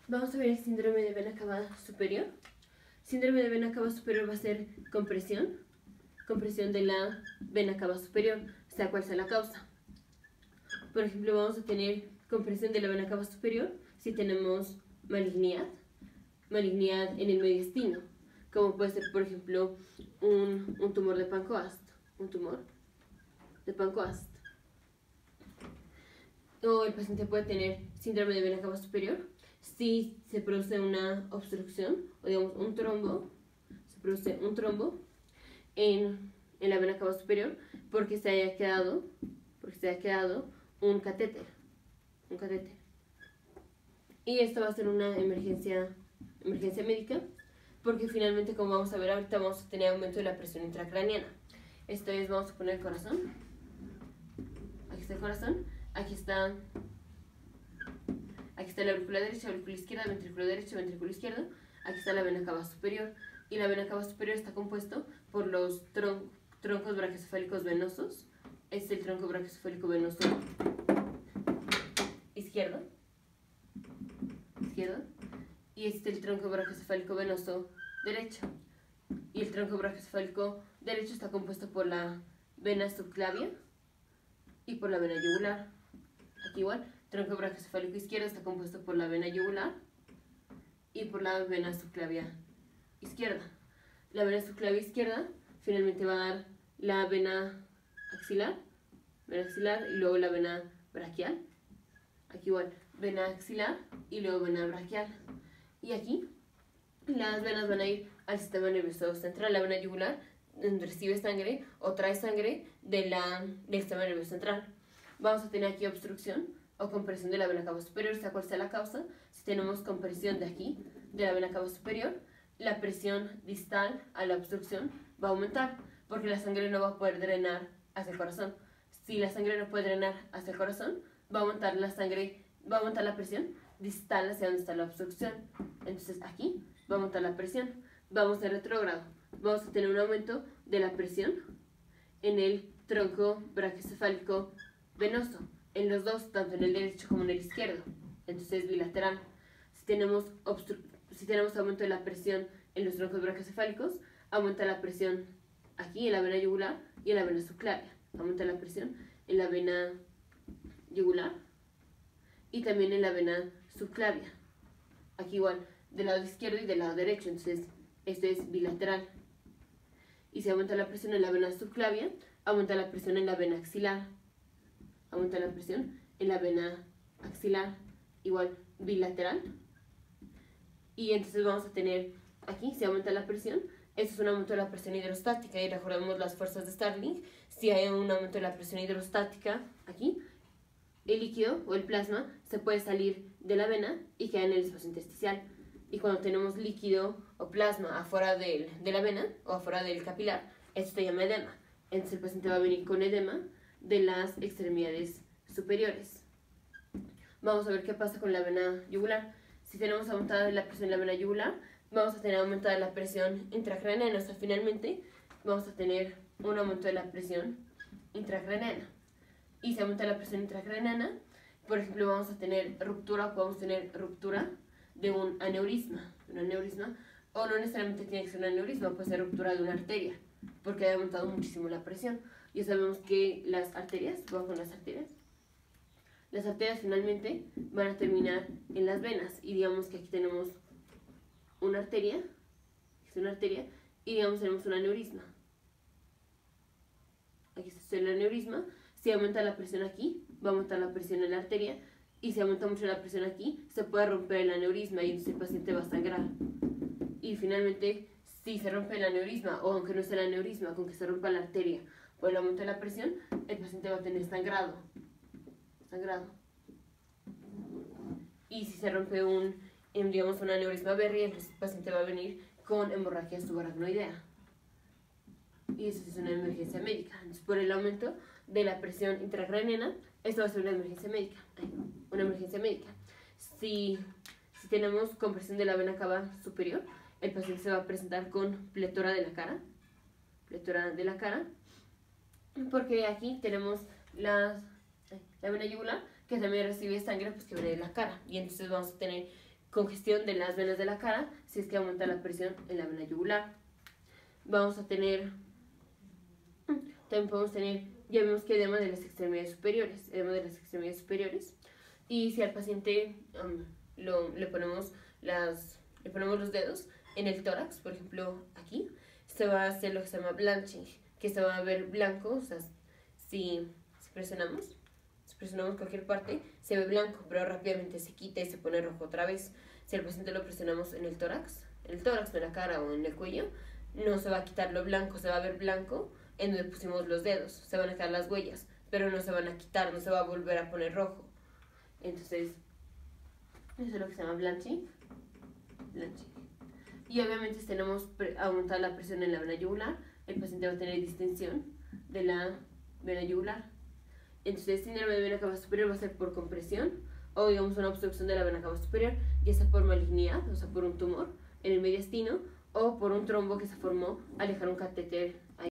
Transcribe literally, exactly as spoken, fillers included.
Vamos a ver el síndrome de vena cava superior. Síndrome de vena cava superior va a ser compresión, compresión de la vena cava superior, sea cual sea la causa. Por ejemplo, vamos a tener compresión de la vena cava superior si tenemos malignidad, malignidad en el mediastino, como puede ser, por ejemplo, un, un tumor de Pancoast, un tumor de Pancoast. O el paciente puede tener síndrome de vena cava superior si se produce una obstrucción, o digamos un trombo, se produce un trombo en, en la vena cava superior porque se haya quedado, porque se haya quedado un catéter, un catéter. Y esto va a ser una emergencia, emergencia médica, porque finalmente, como vamos a ver ahorita, vamos a tener aumento de la presión intracraneana. Esto es, vamos a poner el corazón. Aquí está el corazón, aquí está, aquí está la aurícula derecha, aurícula izquierda, ventrículo derecho, ventrículo izquierdo. Aquí está la vena cava superior, y la vena cava superior está compuesto por los tron troncos brachiocefálicos venosos. Este es el tronco brachiocefálico venoso izquierdo, izquierdo, y este es el tronco brachiocefálico venoso derecho. Y el tronco brachiocefálico derecho está compuesto por la vena subclavia y por la vena yugular. Aquí igual, tronco brachiocefálico izquierdo está compuesto por la vena yugular y por la vena subclavia izquierda. La vena subclavia izquierda finalmente va a dar la vena axilar, vena axilar y luego la vena braquial. Aquí igual, vena axilar y luego vena braquial. Y aquí las venas van a ir al sistema nervioso central. La vena yugular recibe sangre o trae sangre de la, del sistema nervioso central. Vamos a tener aquí obstrucción o compresión de la vena cava superior, sea cual sea la causa. Si tenemos compresión de aquí, de la vena cava superior, la presión distal a la obstrucción va a aumentar, porque la sangre no va a poder drenar hacia el corazón. Si la sangre no puede drenar hacia el corazón, va a aumentar la sangre, va a aumentar la presión distal hacia donde está la obstrucción. Entonces aquí va a aumentar la presión. Vamos a retrógrado. Vamos a tener un aumento de la presión en el tronco brachiocefálico venoso, en los dos, tanto en el derecho como en el izquierdo. Entonces es bilateral. Si tenemos, si tenemos aumento de la presión en los troncos brachiocefálicos, aumenta la presión aquí en la vena yugular y en la vena subclavia. Aumenta la presión en la vena yugular y también en la vena subclavia. Aquí igual, del lado izquierdo y del lado derecho. Entonces esto es bilateral. Y si aumenta la presión en la vena subclavia, aumenta la presión en la vena axilar. Aumenta la presión en la vena axilar, igual bilateral. Y entonces vamos a tener aquí, si aumenta la presión, esto es un aumento de la presión hidrostática. Y recordemos las fuerzas de Starling. Si hay un aumento de la presión hidrostática aquí, el líquido o el plasma se puede salir de la vena y queda en el espacio intersticial. Y cuando tenemos líquido o plasma afuera del, de la vena o afuera del capilar, esto se llama edema. Entonces el paciente va a venir con edema de las extremidades superiores. Vamos a ver qué pasa con la vena yugular. Si tenemos aumentada la presión en la vena yugular, vamos a tener aumentada la presión intracraneana. O sea, finalmente vamos a tener un aumento de la presión intracraneana. Y si aumenta la presión intracraneana, por ejemplo, vamos a tener ruptura, podemos tener ruptura de un aneurisma, un aneurisma, o no necesariamente tiene que ser un aneurisma, puede ser ruptura de una arteria, porque ha aumentado muchísimo la presión. Ya sabemos que las arterias, vamos con las arterias, las arterias finalmente van a terminar en las venas, y digamos que aquí tenemos una arteria, es una arteria, y digamos tenemos un aneurisma. Aquí está el aneurisma. Si aumenta la presión aquí, va a aumentar la presión en la arteria, y si aumenta mucho la presión aquí, se puede romper el aneurisma y entonces el paciente va a sangrar. Y finalmente, si se rompe el aneurisma, o aunque no sea el aneurisma, con que se rompa la arteria por el aumento de la presión, el paciente va a tener sangrado. Sangrado. Y si se rompe un, digamos, un aneurisma Berry, el paciente va a venir con hemorragia subaracnoidea. Y eso es una emergencia médica. Entonces, por el aumento de la presión intracraneana, esto va a ser una emergencia médica. Una emergencia médica. Si, si tenemos compresión de la vena cava superior, el paciente se va a presentar con pletora de la cara. Pletora de la cara. Porque aquí tenemos las, la vena yugular, que también recibe sangre pues, que viene de la cara. Y entonces vamos a tener congestión de las venas de la cara si es que aumenta la presión en la vena yugular. Vamos a tener, también podemos tener, ya vemos que edema de las extremidades superiores, edema de las extremidades superiores, y si al paciente um, lo, le, ponemos las, le ponemos los dedos en el tórax, por ejemplo aquí, se va a hacer lo que se llama blanching, que se va a ver blanco, o sea, si, si presionamos, si presionamos cualquier parte, se ve blanco, pero rápidamente se quita y se pone rojo otra vez. Si al paciente lo presionamos en el tórax, en el tórax, en la cara o en el cuello, no se va a quitar lo blanco, se va a ver blanco en donde pusimos los dedos, se van a quedar las huellas, pero no se van a quitar, no se va a volver a poner rojo. Entonces, eso es lo que se llama blanching. blanching. Y obviamente si tenemos aumentada la presión en la vena yugular, el paciente va a tener distensión de la vena yugular. Entonces, síndrome de vena cava superior va a ser por compresión o digamos una obstrucción de la vena cava superior, ya sea por malignidad, o sea por un tumor en el mediastino, o por un trombo que se formó al dejar un catéter ahí.